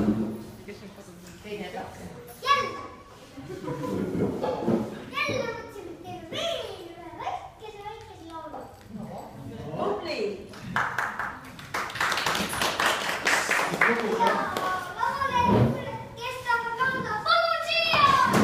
Teine etapp. Jälle mõtlesime, et teeme veel ühe väikese laulu. Tubli! Kes tahab laulda, palun siia!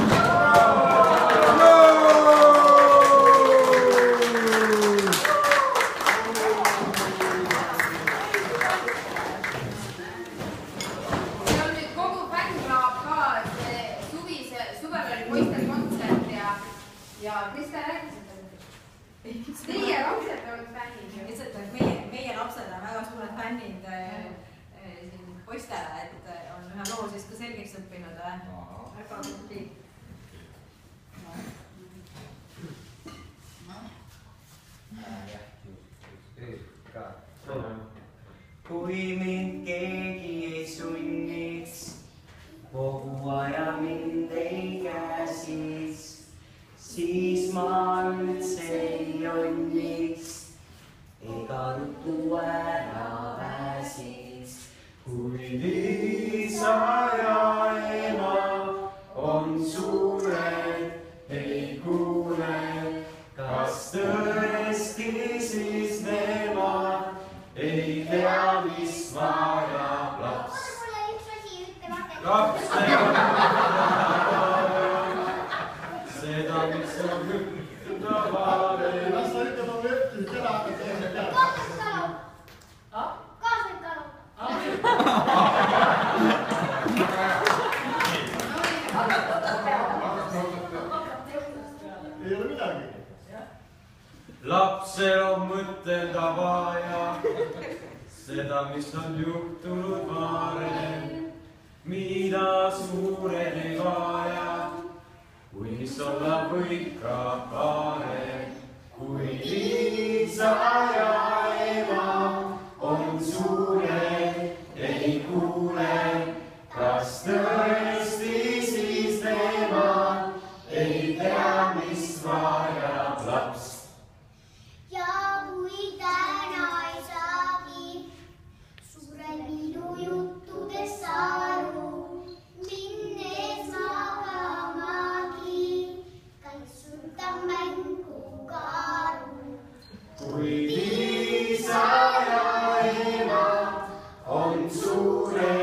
Ja Krista rääkisite? Teie lapsed on fännid ju. Lihtsalt, et meie lapsed on väga suured fännid siin poistele, et on ühe loo siis ka selgeks õppinud. Väga tubli. Kui mind keegi ei sunniks, kogu aja mind ei käsiks, siis ma üldse ei onniks, ega ruttu ära pääsiks. Kuid isa ja ema on suured, ei kuule, kas tõesti siis nemad ei tea, mis vajab laps. Mulle üks asi ütlema. Laps seda, mis on ütleda vaale. Las sa ütleb oma ütlus, seda hakkad teeme teada. Kaasad kalu. Kaasad kalu. Ei ole midagi. Lapsel on mõtelda vaja seda, mis on juhtunud varem, mida suured ei vaja, kui mis olla võib ka parem. Kuid isa ja ema on suured, ei kuule, kas tõesti siis nemad ei tea, mis vajab laps. Ja kui täna ei saagi suured minu juttudest aru, minnes magamagi, kaitsuta mängu kaaru. Kuid isa ja ema on suured,